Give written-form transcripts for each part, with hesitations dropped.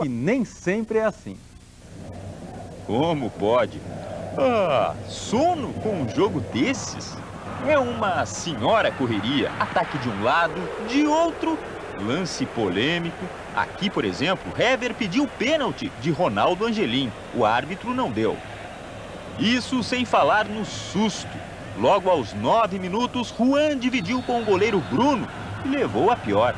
que nem sempre é assim. Como pode? Ah, sono com um jogo desses? É uma senhora correria, ataque de um lado, de outro, lance polêmico. Aqui, por exemplo, Hever pediu pênalti de Ronaldo Angelim. O árbitro não deu. Isso sem falar no susto. Logo aos 9 minutos, Juan dividiu com o goleiro Bruno e levou a pior.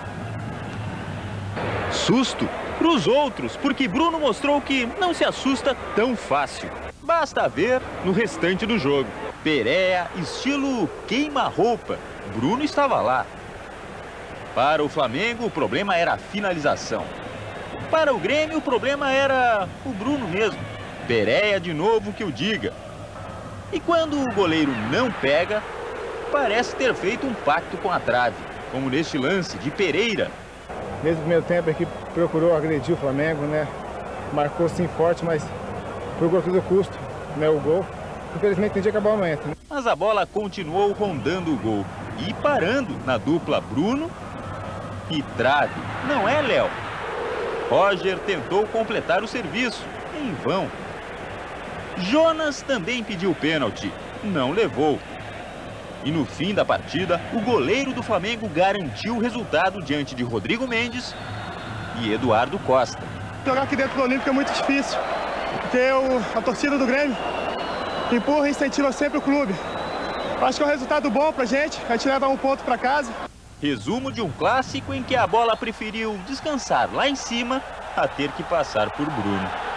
Susto para os outros, porque Bruno mostrou que não se assusta tão fácil. Basta ver no restante do jogo. Perea, estilo queima-roupa. Bruno estava lá. Para o Flamengo, o problema era a finalização. Para o Grêmio, o problema era o Bruno mesmo. Perea de novo que o diga. E quando o goleiro não pega, parece ter feito um pacto com a trave, como neste lance de Pereira. Desde o primeiro tempo a equipe procurou agredir o Flamengo, né? Marcou sim forte, mas procurou a todo custo, né, o gol. Infelizmente tem de acabar o momento, né? Mas a bola continuou rondando o gol e parando na dupla Bruno e trave. Não é, Léo? Roger tentou completar o serviço, em vão. Jonas também pediu pênalti, não levou. E no fim da partida, o goleiro do Flamengo garantiu o resultado diante de Rodrigo Mendes e Eduardo Costa. Jogar aqui dentro do Olímpico é muito difícil, porque a torcida do Grêmio empurra e incentiva sempre o clube. Acho que é um resultado bom pra gente, a gente leva um ponto pra casa. Resumo de um clássico em que a bola preferiu descansar lá em cima a ter que passar por Bruno.